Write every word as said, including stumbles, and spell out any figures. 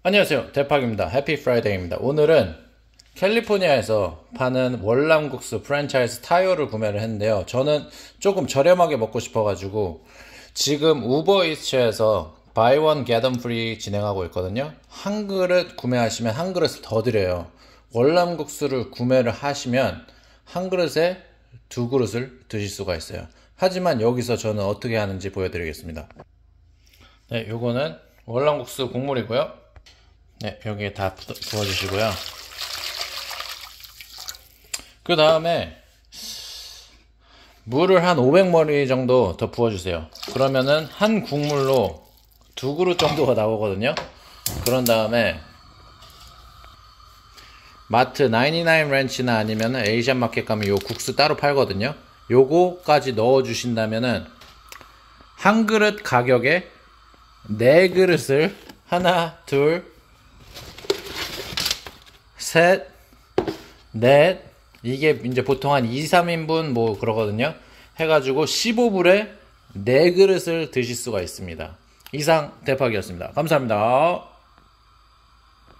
안녕하세요, 대팍입니다. 해피 프라이데이입니다. 오늘은 캘리포니아에서 파는 월남국수 프랜차이즈 타요를 구매를 했는데요. 저는 조금 저렴하게 먹고 싶어가지고 지금 우버이츠에서 바이 원 겟 원 프리 진행하고 있거든요. 한 그릇 구매하시면 한 그릇을 더 드려요. 월남국수를 구매를 하시면 한 그릇에 두 그릇을 드실 수가 있어요. 하지만 여기서 저는 어떻게 하는지 보여드리겠습니다. 네, 요거는 월남국수 국물이고요. 네, 여기에 다 부어주시고요. 그 다음에 물을 한 오백 머리 정도 더 부어주세요. 그러면은 한 국물로 두 그릇 정도가 나오거든요. 그런 다음에 마트 나인티나인 렌치나 아니면 에이시안 마켓 가면 요 국수 따로 팔거든요. 요거까지 넣어 주신다면은 한 그릇 가격에 네 그릇을 하나, 둘, 셋, 넷, 이게 이제 보통 한 이, 삼 인분 뭐 그러거든요. 해가지고 십오 불에 네 그릇을 드실 수가 있습니다. 이상 대팍이었습니다. 감사합니다.